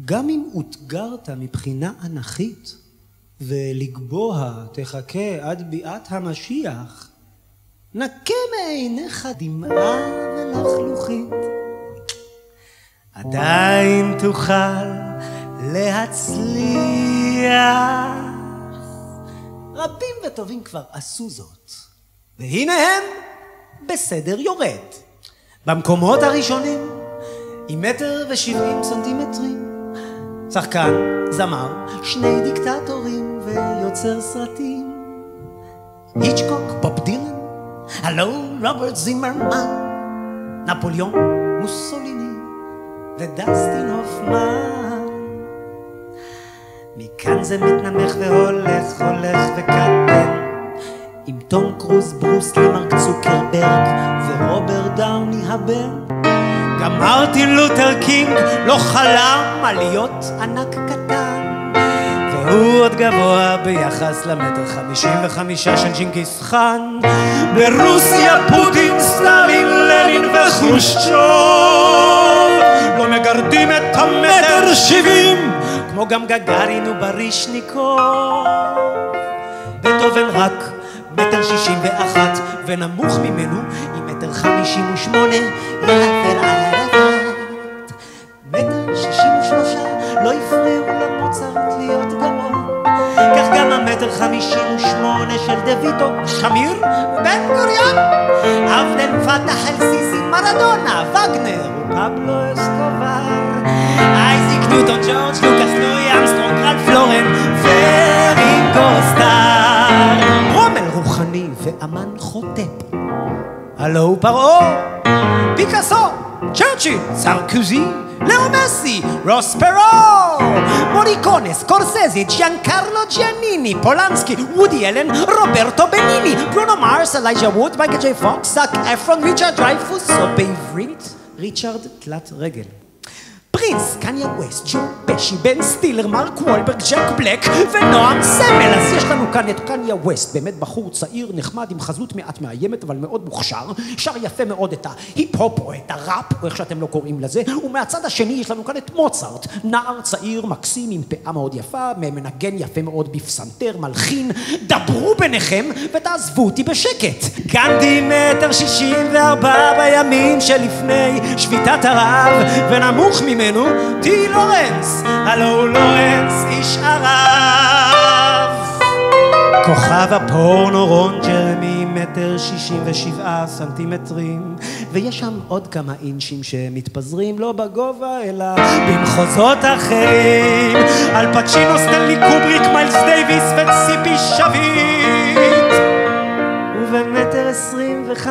גם אם אותגרת מבחינה אנכית, ולגבוה תחכה עד ביאת המשיח, נקה מעיניך דמעה ולחלוכית. עדיין תוכל להצליח. רבים וטובים כבר עשו זאת, והנה הם בסדר יורד. במקומות הראשונים, עם 1.70 מטר, שחקן, זמר, 2 דיקטטורים ויוצר סרטים. היצ'קוק, בוב דילן, הלו רוברט זימרמן, נפוליאון, מוסוליני ודסטין הופמן. מכאן זה מתנמך והולך וקטן, עם תום קרוז, ברוס לי, מרק צוקרברג ורוברט דאוני הבן. גם מרטין לותר קינג לא חלם על להיות ענק קטן, והוא עוד גבוה ביחס ל1.55 של ג'ינגיס חאן. ברוסיה פוטין, סטלין, לנין וחרושצ'וב לא מגרדים את 1.70 כמו גם גגארין וברישניקוב. בטהובן רק 1.61 ונמוך ממנו עם 1.58 יעבר על הרבת. 1.63 לא הפריעו למוצרט להיות גאון, כך גם 1.58 של דוידו, שמיר ובן גוריון, עבדל פתח אל-סיסי, מרדונה, וגנר ופבלו אסקובר, אייזיק ניוטון, ג'ורג' לוקאס, לואי אמסטרונג, רלף לורן ורינגו סטאר. רומל רוחני ואמן חוטפ, הלו פרעה, פיקאסו, צ'רצ'יל, סרקוזי, לאו מסי, רוס פרו, מוריקונה, סקורסזי, ג'אנקרלו ג'יאניני, פולנסקי, וודי אלן, רוברטו בניני, ברונו מארס, אלייג'ה ווד, מייקל ג'יי פוקס, זאק אפרון, ריצ'רד דרייפוס, או בעברית ריצ'רד תלת רגל. פרינס, קניה ווסט, ג'ו פשי, בן סטילר, מרק וולברג, ג'ק בלק ונועם סמל. אז יש לנו כאן את קניה ווסט, באמת בחור צעיר, נחמד, עם חזות מעט מאיימת, אבל מאוד מוכשר, שר יפה מאוד את ההיפ-הופ או את הראפ, או איך שאתם לא קוראים לזה. ומהצד השני יש לנו כאן את מוצרט, נער צעיר, מקסים, עם פאה מאוד יפה, מנגן יפה מאוד בפסנתר, מלחין. דברו ביניכם ותעזבו אותי בשקט. גנדי 1.64 בימים שלפני שביתת הרעב, ונמוך ממנו טי לורנס, הלו לורנס איש ערב. כוכב הפורנו רון ג'רמי 1.67 מטרים, ויש שם עוד כמה אינצ'ים שמתפזרים לא בגובה אלא במחוזות אחרים. אל פצ'ינו, סטנלי קובריק, מיילס דייביס וציפי שביט. וב1.25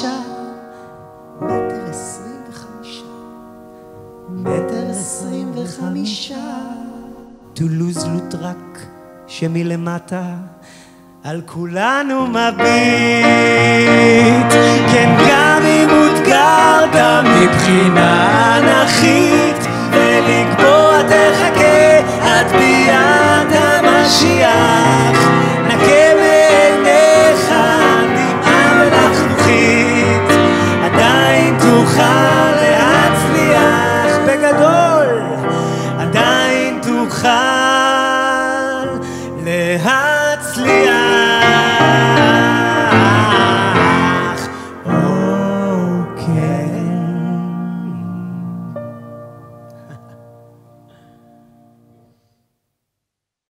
1.25 טולוז לוטרק שמלמטה על כולנו מביט. כן, גם אם אותגרת מבחינה אנכית, ולקבוע תחכה עד ביאת המשיח, נקה מעיניך דמעה ולחלוכית, עדיין תוכל להצליח בגדול, עדיין תוכל להצליח.